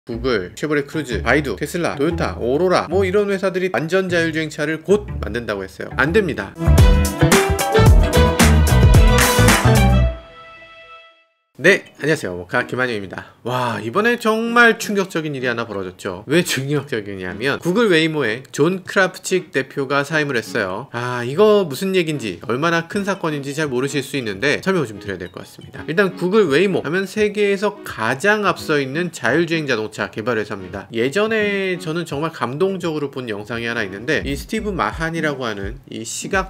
구글, 쉐보레 크루즈, 바이두, 테슬라, 토요타, 오로라 뭐 이런 회사들이 완전 자율주행차를 곧 만든다고 했어요. 안 됩니다. 네, 안녕하세요. 모카 김한영입니다. 와, 이번에 정말 충격적인 일이 하나 벌어졌죠. 왜 충격적이냐면 구글 웨이모의 존 크라프칙 대표가 사임을 했어요. 아, 이거 무슨 얘긴지 얼마나 큰 사건인지 잘 모르실 수 있는데 설명을 좀 드려야 될 것 같습니다. 일단 구글 웨이모 하면 세계에서 가장 앞서 있는 자율주행 자동차 개발 회사입니다. 예전에 저는 정말 감동적으로 본 영상이 하나 있는데 이 스티브 마한이라고 하는 이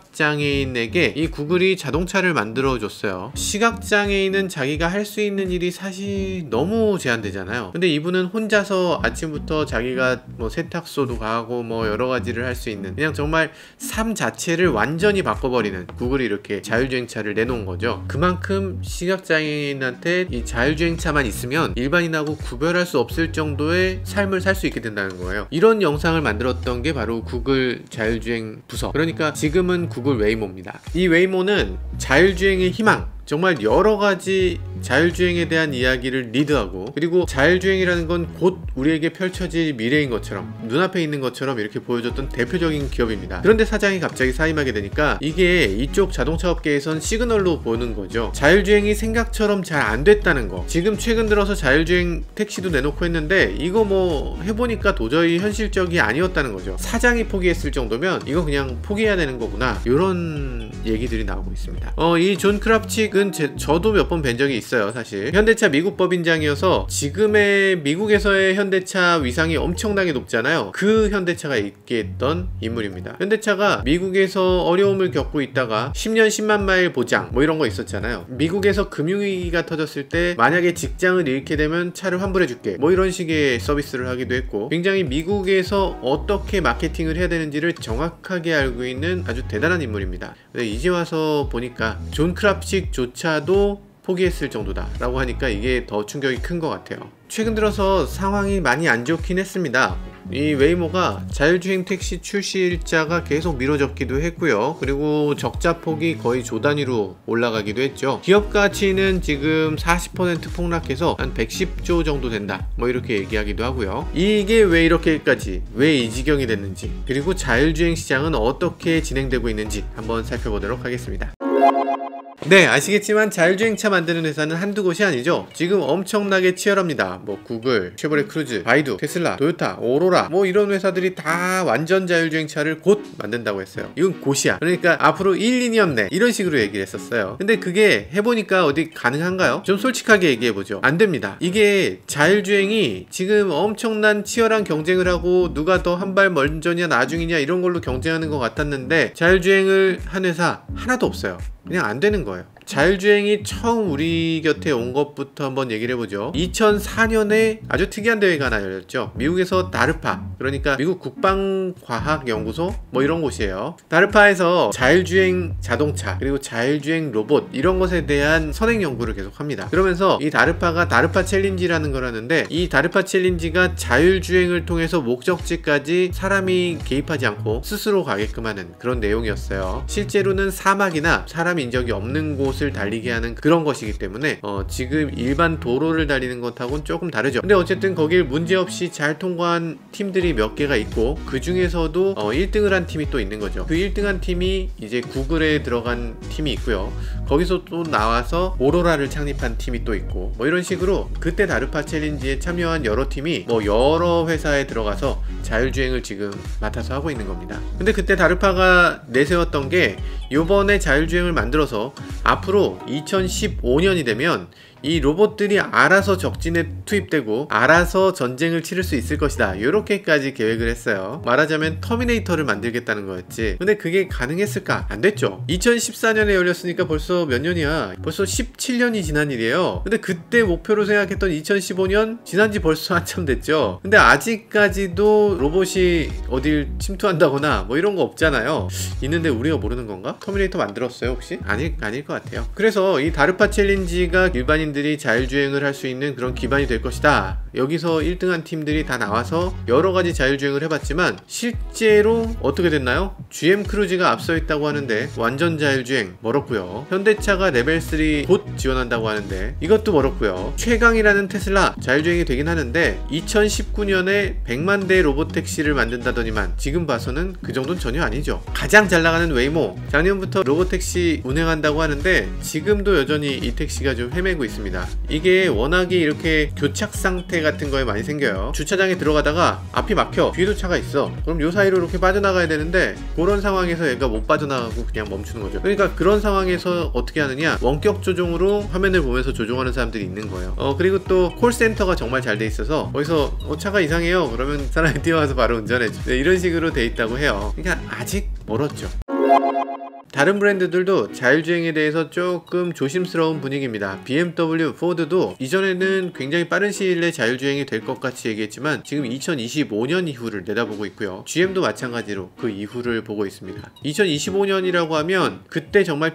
시각장애인에게 이 구글이 자동차를 만들어 줬어요. 시각장애인은 자기가 할 수 있는 일이 사실 너무 제한되잖아요. 근데 이분은 혼자서 아침부터 자기가 뭐 세탁소도 가고 뭐 여러 가지를 할 수 있는 그냥 정말 삶 자체를 완전히 바꿔버리는 구글이 이렇게 자율주행차를 내놓은 거죠. 그만큼 시각장애인한테 이 자율주행차만 있으면 일반인하고 구별할 수 없을 정도의 삶을 살 수 있게 된다는 거예요. 이런 영상을 만들었던 게 바로 구글 자율주행 부서, 그러니까 지금은 구글 웨이모입니다. 이 웨이모는 자율주행의 희망, 정말 여러가지 자율주행에 대한 이야기를 리드하고, 그리고 자율주행이라는 건 곧 우리에게 펼쳐질 미래인 것처럼 눈앞에 있는 것처럼 이렇게 보여줬던 대표적인 기업입니다. 그런데 사장이 갑자기 사임하게 되니까 이게 이쪽 자동차 업계에선 시그널로 보는 거죠. 자율주행이 생각처럼 잘 안 됐다는 거. 지금 최근 들어서 자율주행 택시도 내놓고 했는데 이거 뭐 해보니까 도저히 현실적이 아니었다는 거죠. 사장이 포기했을 정도면 이거 그냥 포기해야 되는 거구나, 이런 얘기들이 나오고 있습니다. 이 존 크라프칙은 저도 몇 번 뵌 적이 있어요. 사실 현대차 미국 법인장이어서 지금의 미국에서의 현대차 위상이 엄청나게 높잖아요. 그 현대차가 있게 했던 인물입니다. 현대차가 미국에서 어려움을 겪고 있다가 10년 10만 마일 보장 뭐 이런 거 있었잖아요. 미국에서 금융위기가 터졌을 때 만약에 직장을 잃게 되면 차를 환불해 줄게 뭐 이런 식의 서비스를 하기도 했고, 굉장히 미국에서 어떻게 마케팅을 해야 되는지를 정확하게 알고 있는 아주 대단한 인물입니다. 근데 이제 와서 보니까 존 크라프칙조차도 포기했을 정도다 라고 하니까 이게 더 충격이 큰 것 같아요. 최근 들어서 상황이 많이 안 좋긴 했습니다. 이 웨이모가 자율주행 택시 출시 일자가 계속 미뤄졌기도 했고요. 그리고 적자폭이 거의 조 단위로 올라가기도 했죠. 기업 가치는 지금 40% 폭락해서 한 110조 정도 된다 뭐 이렇게 얘기하기도 하고요. 이게 왜 이렇게까지, 왜 이 지경이 됐는지, 그리고 자율주행 시장은 어떻게 진행되고 있는지 한번 살펴보도록 하겠습니다. 네, 아시겠지만 자율주행차 만드는 회사는 한두 곳이 아니죠. 지금 엄청나게 치열합니다. 뭐 구글, 쉐보레 크루즈, 바이두, 테슬라, 토요타, 오로라 뭐 이런 회사들이 다 완전 자율주행차를 곧 만든다고 했어요. 이건 곧이야. 그러니까 앞으로 1, 2년 내 이런 식으로 얘기를 했었어요. 근데 그게 해보니까 어디 가능한가요? 좀 솔직하게 얘기해보죠. 안 됩니다. 이게 자율주행이 지금 엄청난 치열한 경쟁을 하고 누가 더 한 발 먼저냐 나중이냐 이런 걸로 경쟁하는 것 같았는데 자율주행을 한 회사 하나도 없어요. 그냥 안 되는 거예요. 자율주행이 처음 우리 곁에 온 것부터 한번 얘기를 해보죠. 2004년에 아주 특이한 대회가 하나 열렸죠. 미국에서 다르파, 그러니까 미국 국방과학연구소 뭐 이런 곳이에요. 다르파에서 자율주행 자동차 그리고 자율주행 로봇 이런 것에 대한 선행 연구를 계속 합니다. 그러면서 이 다르파가 다르파 챌린지라는 걸 하는데, 이 다르파 챌린지가 자율주행을 통해서 목적지까지 사람이 개입하지 않고 스스로 가게끔 하는 그런 내용이었어요. 실제로는 사막이나 사람이 인 적이 없는 곳 을 달리게 하는 그런 것이기 때문에 지금 일반 도로를 달리는 것하고는 조금 다르죠. 근데 어쨌든 거길 문제없이 잘 통과한 팀들이 몇 개가 있고, 그 중에서도 1등을 한 팀이 또 있는 거죠. 그 1등한 팀이 이제 구글에 들어간 팀이 있고요. 거기서 또 나와서 오로라를 창립한 팀이 또 있고 뭐 이런 식으로 그때 다르파 챌린지에 참여한 여러 팀이 뭐 여러 회사에 들어가서 자율주행을 지금 맡아서 하고 있는 겁니다. 근데 그때 다르파가 내세웠던 게 요번에 자율주행을 만들어서 앞으로 2015년이 되면 이 로봇들이 알아서 적진에 투입되고 알아서 전쟁을 치를 수 있을 것이다, 이렇게까지 계획을 했어요. 말하자면 터미네이터를 만들겠다는 거였지. 근데 그게 가능했을까? 안 됐죠. 2014년에 열렸으니까 벌써 몇 년이야? 벌써 17년이 지난 일이에요. 근데 그때 목표로 생각했던 2015년 지난 지 벌써 한참 됐죠. 근데 아직까지도 로봇이 어딜 침투한다거나 뭐 이런 거 없잖아요. 있는데 우리가 모르는 건가? 터미네이터 만들었어요 혹시? 아닐 것 같아요. 그래서 이 다르파 챌린지가 일반인 디자인들이 자율주행을 할 수 있는 그런 기반이 될 것이다. 여기서 1등한 팀들이 다 나와서 여러가지 자율주행을 해봤지만 실제로 어떻게 됐나요? GM 크루즈가 앞서 있다고 하는데 완전 자율주행 멀었고요. 현대차가 레벨 3 곧 지원한다고 하는데 이것도 멀었고요. 최강이라는 테슬라 자율주행이 되긴 하는데 2019년에 100만 대 로보택시를 만든다더니만 지금 봐서는 그 정도는 전혀 아니죠. 가장 잘 나가는 웨이모, 작년부터 로보택시 운행한다고 하는데 지금도 여전히 이 택시가 좀 헤매고 있습니다. 이게 워낙에 이렇게 교착 상태 같은 거에 많이 생겨요. 주차장에 들어가다가 앞이 막혀, 뒤에도 차가 있어. 그럼 요 사이로 이렇게 빠져나가야 되는데 그런 상황에서 얘가 못 빠져나가고 그냥 멈추는 거죠. 그러니까 그런 상황에서 어떻게 하느냐, 원격 조종으로 화면을 보면서 조종하는 사람들이 있는 거예요. 그리고 또 콜센터가 정말 잘 돼 있어서 거기서 차가 이상해요 그러면 사람이 뛰어와서 바로 운전해줘. 네, 이런 식으로 돼 있다고 해요. 그러니까 아직 멀었죠. 다른 브랜드들도 자율주행에 대해서 조금 조심스러운 분위기입니다. BMW, 포드도 이전에는 굉장히 빠른 시일 내에 자율주행이 될 것 같이 얘기했지만 지금 2025년 이후를 내다보고 있고요. GM도 마찬가지로 그 이후를 보고 있습니다. 2025년이라고 하면 그때 정말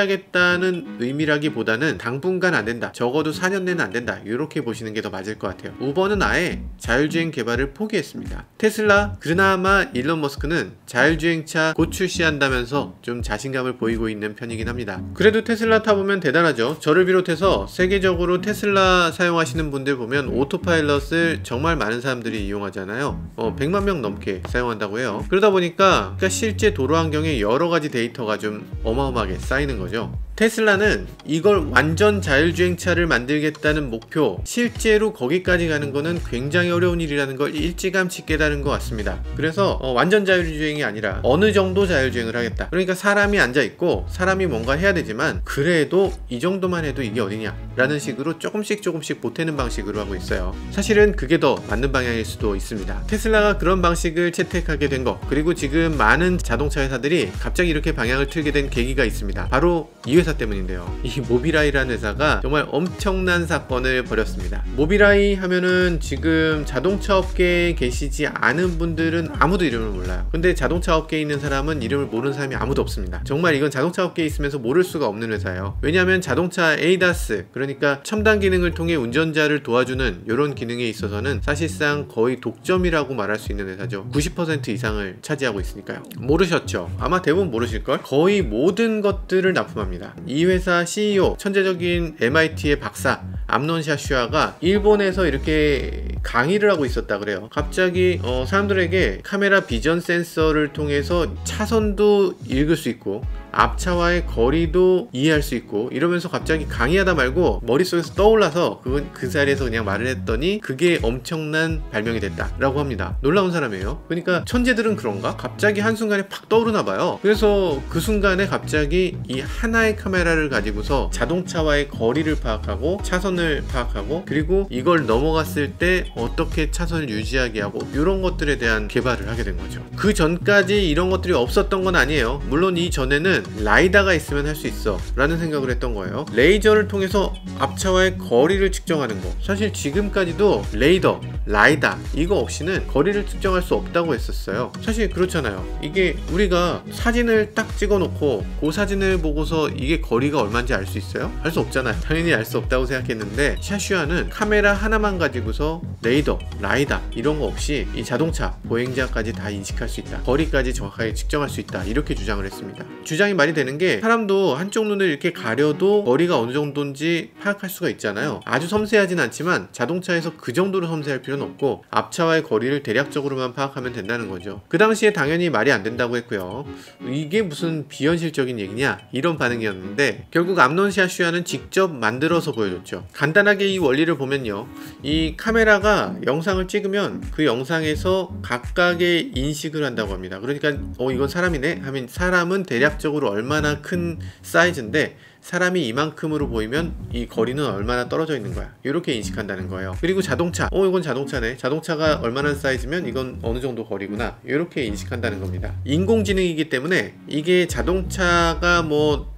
출시하겠다는 의미라기보다는 당분간 안 된다, 적어도 4년 내는 안 된다, 이렇게 보시는 게 더 맞을 것 같아요. 우버는 아예 자율주행 개발을 포기했습니다. 테슬라, 그나마 일론 머스크는 자율주행차 곧 출시한다면서 좀 자신감을 보이고 있는 편이긴 합니다. 그래도 테슬라 타보면 대단하죠. 저를 비롯해서 세계적으로 테슬라 사용하시는 분들 보면 오토파일럿을 정말 많은 사람들이 이용하잖아요. 100만 명 넘게 사용한다고 해요. 그러다 보니까 실제 도로 환경에 여러가지 데이터가 좀 어마어마하게 쌓이는 거죠. 테슬라는 이걸 완전 자율주행차를 만들겠다는 목표, 실제로 거기까지 가는 거는 굉장히 어려운 일이라는 걸 일찌감치 깨달은 것 같습니다. 그래서 완전 자율주행이 아니라 어느 정도 자율주행을 하겠다. 그러니까 사람이 앉아있고 사람이 뭔가 해야 되지만 그래도 이 정도만 해도 이게 어디냐 라는 식으로 조금씩 보태는 방식으로 하고 있어요. 사실은 그게 더 맞는 방향일 수도 있습니다. 테슬라가 그런 방식을 채택하게 된 거, 그리고 지금 많은 자동차 회사들이 갑자기 이렇게 방향을 틀게 된 계기가 있습니다. 바로 이 회사 때문인데요. 이 모비라이라는 회사가 정말 엄청난 사건을 벌였습니다. 모비라이 하면은 지금 자동차 업계에 계시지 않은 분들은 아무도 이름을 몰라요. 근데 자동차 업계에 있는 사람은 이름을 모르는 사람이 아무도 없습니다. 정말 이건 자동차 업계에 있으면서 모를 수가 없는 회사예요. 왜냐하면 자동차 ADAS, 그러니까 첨단 기능을 통해 운전자를 도와주는 이런 기능에 있어서는 사실상 거의 독점이라고 말할 수 있는 회사죠. 90% 이상을 차지하고 있으니까요. 모르셨죠? 아마 대부분 모르실걸? 거의 모든 것들을 납품합니다. 이 회사 CEO, 천재적인 MIT의 박사 암논 샤슈아가 일본에서 이렇게 강의를 하고 있었다 그래요. 갑자기 사람들에게 카메라 비전 센서를 통해서 차선도 읽을 수 있고 앞차와의 거리도 이해할 수 있고 이러면서 갑자기 강의하다 말고 머릿속에서 떠올라서 그건 그 자리에서 그냥 말을 했더니 그게 엄청난 발명이 됐다 라고 합니다. 놀라운 사람이에요. 그러니까 천재들은 그런가? 갑자기 한순간에 팍 떠오르나 봐요. 그래서 그 순간에 갑자기 이 하나의 카메라를 가지고서 자동차와의 거리를 파악하고 차선을 파악하고 그리고 이걸 넘어갔을 때 어떻게 차선을 유지하게 하고 이런 것들에 대한 개발을 하게 된 거죠. 그 전까지 이런 것들이 없었던 건 아니에요. 물론 이 전에는 라이다가 있으면 할 수 있어 라는 생각을 했던 거예요. 레이저를 통해서 앞차와의 거리를 측정하는 거, 사실 지금까지도 레이더, 라이다 이거 없이는 거리를 측정할 수 없다고 했었어요. 사실 그렇잖아요. 이게 우리가 사진을 딱 찍어 놓고 그 사진을 보고서 이게 거리가 얼마인지 알 수 있어요? 알 수 없잖아요. 당연히 알 수 없다고 생각했는데 샤슈아는 카메라 하나만 가지고서 레이더, 라이다 이런 거 없이 이 자동차, 보행자까지 다 인식할 수 있다, 거리까지 정확하게 측정할 수 있다, 이렇게 주장을 했습니다. 주장이 말이 되는 게 사람도 한쪽 눈을 이렇게 가려도 거리가 어느 정도인지 파악할 수가 있잖아요. 아주 섬세하진 않지만 자동차에서 그 정도로 섬세할 필요는 없고 앞차와의 거리를 대략적으로만 파악하면 된다는 거죠. 그 당시에 당연히 말이 안 된다고 했고요. 이게 무슨 비현실적인 얘기냐 이런 반응이었는데 결국 암논 샤슈아는 직접 만들어서 보여줬죠. 간단하게 이 원리를 보면요, 이 카메라가 영상을 찍으면 그 영상에서 각각의 인식을 한다고 합니다. 그러니까 이건 사람이네 하면 사람은 대략적으로 얼마나 큰 사이즈인데 사람이 이만큼으로 보이면 이 거리는 얼마나 떨어져 있는 거야, 이렇게 인식한다는 거예요. 그리고 자동차, 이건 자동차네, 자동차가 얼마나 사이즈면 이건 어느 정도 거리구나, 이렇게 인식한다는 겁니다. 인공지능이기 때문에 이게 자동차가 뭐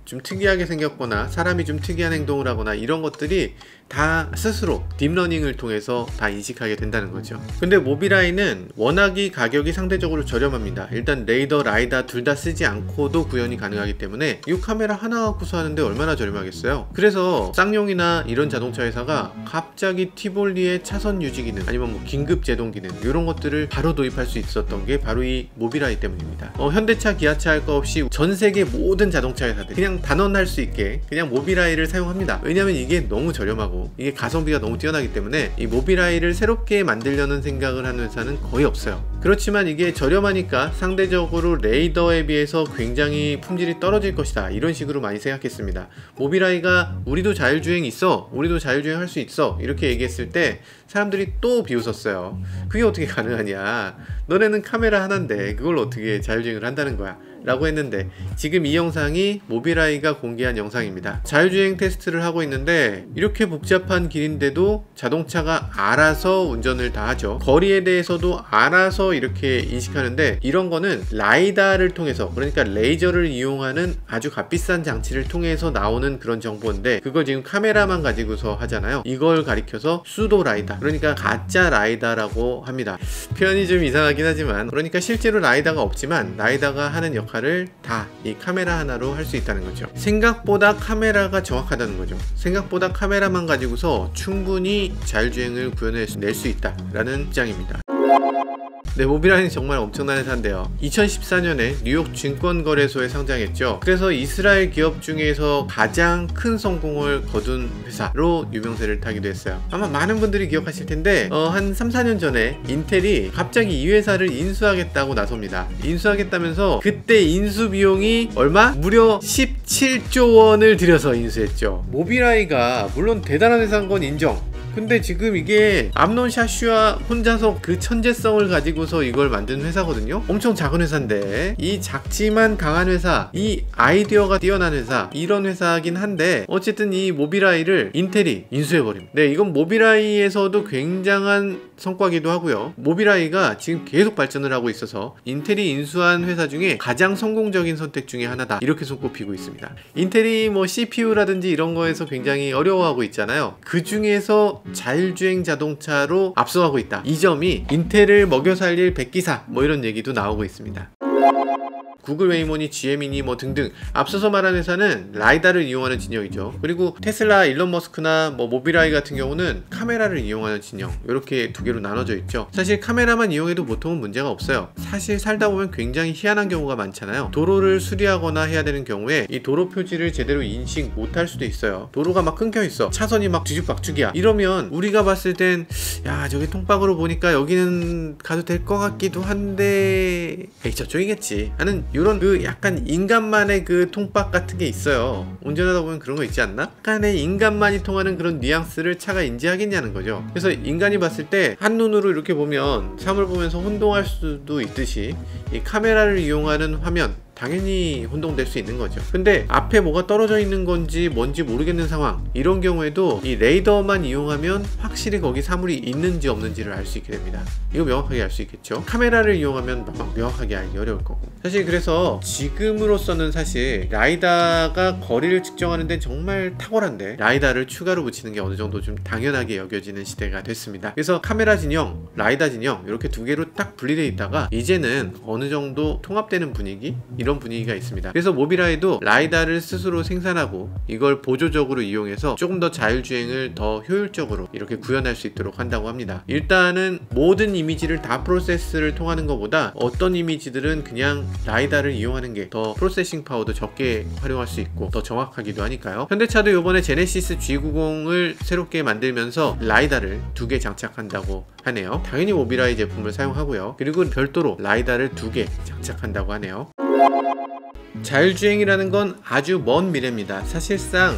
좀 특이하게 생겼거나 사람이 좀 특이한 행동을 하거나 이런 것들이 다 스스로 딥러닝을 통해서 다 인식하게 된다는 거죠. 근데 모빌아이는 워낙이 가격이 상대적으로 저렴합니다. 일단 레이더, 라이다 둘 다 쓰지 않고도 구현이 가능하기 때문에 이 카메라 하나 갖고서 하는데 얼마나 저렴하겠어요. 그래서 쌍용이나 이런 자동차 회사가 갑자기 티볼리의 차선 유지 기능 아니면 뭐 긴급 제동 기능 이런 것들을 바로 도입할 수 있었던 게 바로 이 모빌아이 때문입니다. 현대차, 기아차 할 거 없이 전 세계 모든 자동차 회사들 그냥 단언할 수 있게 그냥 모빌아이를 사용합니다. 왜냐면 이게 너무 저렴하고 이게 가성비가 너무 뛰어나기 때문에 이 모빌아이를 새롭게 만들려는 생각을 하는 회사는 거의 없어요. 그렇지만 이게 저렴하니까 상대적으로 레이더에 비해서 굉장히 품질이 떨어질 것이다 이런 식으로 많이 생각했습니다. 모빌아이가 우리도 자율주행 있어, 우리도 자율주행 할 수 있어 이렇게 얘기했을 때 사람들이 또 비웃었어요. 그게 어떻게 가능하냐, 너네는 카메라 하나인데 그걸 어떻게 자율주행을 한다는 거야 라고 했는데, 지금 이 영상이 모빌아이가 공개한 영상입니다. 자율주행 테스트를 하고 있는데 이렇게 복잡한 길인데도 자동차가 알아서 운전을 다 하죠. 거리에 대해서도 알아서 이렇게 인식하는데, 이런 거는 라이다를 통해서, 그러니까 레이저를 이용하는 아주 값비싼 장치를 통해서 나오는 그런 정보인데, 그걸 지금 카메라만 가지고서 하잖아요. 이걸 가리켜서 수도 라이다, 그러니까 가짜 라이다라고 합니다. 표현이 좀 이상하긴 하지만, 그러니까 실제로 라이다가 없지만 라이다가 하는 역할을 다 이 카메라 하나로 할 수 있다는 거죠. 생각보다 카메라가 정확하다는 거죠. 생각보다 카메라만 가지고서 충분히 자율주행을 구현해낼 수 있다라는 입장입니다. 네, 모빌아이는 정말 엄청난 회사인데요. 2014년에 뉴욕 증권거래소에 상장했죠. 그래서 이스라엘 기업 중에서 가장 큰 성공을 거둔 회사로 유명세를 타기도 했어요. 아마 많은 분들이 기억하실 텐데 한 3, 4년 전에 인텔이 갑자기 이 회사를 인수하겠다고 나섭니다. 인수하겠다면서 그때 인수 비용이 얼마? 무려 17조 원을 들여서 인수했죠. 모빌아이가 물론 대단한 회사인 건 인정. 근데 지금 이게 암논 샤슈아 혼자서 그 천재성을 가지고서 이걸 만든 회사거든요. 엄청 작은 회사인데, 이 작지만 강한 회사, 이 아이디어가 뛰어난 회사, 이런 회사긴 한데 어쨌든 이 모빌아이를 인텔이 인수해버립니다. 네, 이건 모빌아이에서도 굉장한 성과기도 하고요. 모빌아이가 지금 계속 발전을 하고 있어서 인텔이 인수한 회사 중에 가장 성공적인 선택 중에 하나다 이렇게 손꼽히고 있습니다. 인텔이 뭐 CPU라든지 이런 거에서 굉장히 어려워하고 있잖아요. 그 중에서 자율주행 자동차로 앞서가고 있다, 이 점이 인텔을 먹여 살릴 백기사 뭐 이런 얘기도 나오고 있습니다. 구글 웨이모니, GM이니 뭐 등등 앞서서 말한 회사는 라이다를 이용하는 진영이죠. 그리고 테슬라, 일론 머스크나 뭐 모빌아이 같은 경우는 카메라를 이용하는 진영, 이렇게 두 개로 나눠져 있죠. 사실 카메라만 이용해도 보통은 문제가 없어요. 사실 살다 보면 굉장히 희한한 경우가 많잖아요. 도로를 수리하거나 해야 되는 경우에 이 도로 표지를 제대로 인식 못할 수도 있어요. 도로가 막 끊겨 있어, 차선이 막 뒤죽박죽이야. 이러면 우리가 봤을 땐 야, 저기 통박으로 보니까 여기는 가도 될 것 같기도 한데 에이, 저쪽이겠지 하는 이런 그 약간 인간만의 그 통박 같은 게 있어요. 운전하다 보면 그런 거 있지 않나? 약간의 인간만이 통하는 그런 뉘앙스를 차가 인지하겠냐는 거죠. 그래서 인간이 봤을 때 한눈으로 이렇게 보면 삶을 보면서 혼동할 수도 있듯이 이 카메라를 이용하는 화면, 당연히 혼동될 수 있는 거죠. 근데 앞에 뭐가 떨어져 있는 건지 뭔지 모르겠는 상황, 이런 경우에도 이 레이더만 이용하면 확실히 거기 사물이 있는지 없는지를 알 수 있게 됩니다. 이거 명확하게 알 수 있겠죠. 카메라를 이용하면 명확하게 알기 어려울 거고. 사실 그래서 지금으로서는 사실 라이다가 거리를 측정하는 데는 정말 탁월한데, 라이다를 추가로 붙이는 게 어느 정도 좀 당연하게 여겨지는 시대가 됐습니다. 그래서 카메라 진영, 라이다 진영 이렇게 두 개로 딱 분리되어 있다가 이제는 어느 정도 통합되는 분위기, 이런 분위기가 있습니다. 그래서 모빌아이도 라이다를 스스로 생산하고 이걸 보조적으로 이용해서 조금 더 자율주행을 더 효율적으로 이렇게 구현할 수 있도록 한다고 합니다. 일단은 모든 이미지를 다 프로세스를 통하는 것보다 어떤 이미지들은 그냥 라이다를 이용하는 게 더 프로세싱 파워도 적게 활용할 수 있고 더 정확하기도 하니까요. 현대차도 이번에 제네시스 G90을 새롭게 만들면서 라이다를 2개 장착한다고 하네요. 당연히 모빌아이 제품을 사용하고요. 그리고 별도로 라이다를 2개 장착한다고 하네요. 자율주행이라는 건 아주 먼 미래입니다. 사실상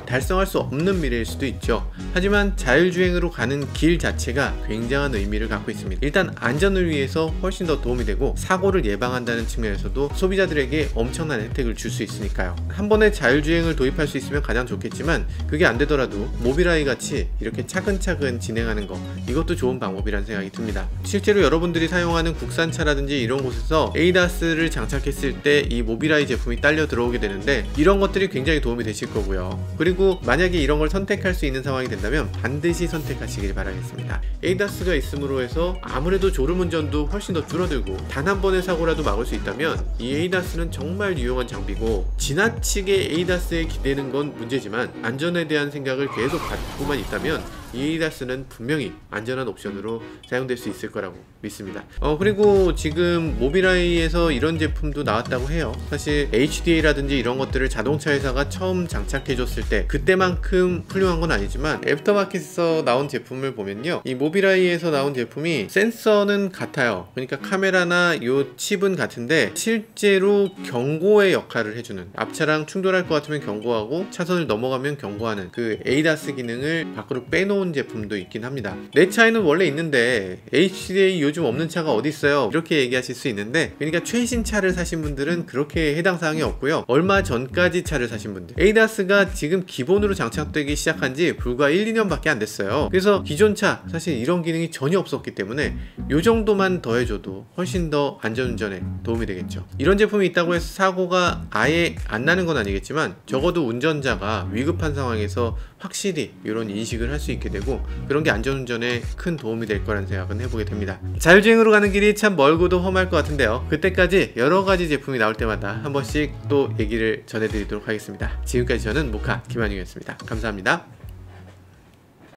달성할 수 없는 미래일 수도 있죠. 하지만 자율주행으로 가는 길 자체가 굉장한 의미를 갖고 있습니다. 일단 안전을 위해서 훨씬 더 도움이 되고 사고를 예방한다는 측면에서도 소비자들에게 엄청난 혜택을 줄 수 있으니까요. 한 번에 자율주행을 도입할 수 있으면 가장 좋겠지만 그게 안 되더라도 모빌아이 같이 이렇게 차근차근 진행하는 거, 이것도 좋은 방법이라는 생각이 듭니다. 실제로 여러분들이 사용하는 국산차라든지 이런 곳에서 ADAS를 장착했을 때 이 모빌아이 제품이 딸려 들어오게 되는데 이런 것들이 굉장히 도움이 되실 거고요. 그리고 만약에 이런 걸 선택할 수 있는 상황이 된다면 반드시 선택하시길 바라겠습니다. ADAS가 있음으로 해서 아무래도 졸음운전도 훨씬 더 줄어들고 단 한 번의 사고라도 막을 수 있다면 이 ADAS는 정말 유용한 장비고, 지나치게 ADAS에 기대는 건 문제지만 안전에 대한 생각을 계속 갖고만 있다면 이 ADAS는 분명히 안전한 옵션으로 사용될 수 있을 거라고 믿습니다. 그리고 지금 모빌아이에서 이런 제품도 나왔다고 해요. 사실 HDA라든지 이런 것들을 자동차 회사가 처음 장착해줬을 때 그때만큼 훌륭한 건 아니지만 애프터마켓에서 나온 제품을 보면요, 이 모빌아이에서 나온 제품이 센서는 같아요. 그러니까 카메라나 요 칩은 같은데 실제로 경고의 역할을 해주는, 앞차랑 충돌할 것 같으면 경고하고 차선을 넘어가면 경고하는 그 ADAS 기능을 밖으로 빼놓은 제품도 있긴 합니다. 내 차에는 원래 있는데 HDA 요즘 없는 차가 어디 있어요? 이렇게 얘기하실 수 있는데, 그러니까 최신 차를 사신 분들은 그렇게 해당 사항이 없고요. 얼마 전까지 차를 사신 분들, ADAS가 지금 기본으로 장착되기 시작한 지 불과 1-2년밖에 안 됐어요. 그래서 기존 차 사실 이런 기능이 전혀 없었기 때문에 요 정도만 더해줘도 훨씬 더 안전운전에 도움이 되겠죠. 이런 제품이 있다고 해서 사고가 아예 안 나는 건 아니겠지만 적어도 운전자가 위급한 상황에서 확실히 이런 인식을 할 수 있게 되고, 그런 게 안전운전에 큰 도움이 될 거라는 생각은 해보게 됩니다. 자율주행으로 가는 길이 참 멀고도 험할 것 같은데요, 그때까지 여러가지 제품이 나올 때마다 한 번씩 또 얘기를 전해드리도록 하겠습니다. 지금까지 저는 모카 김한용이었습니다. 감사합니다.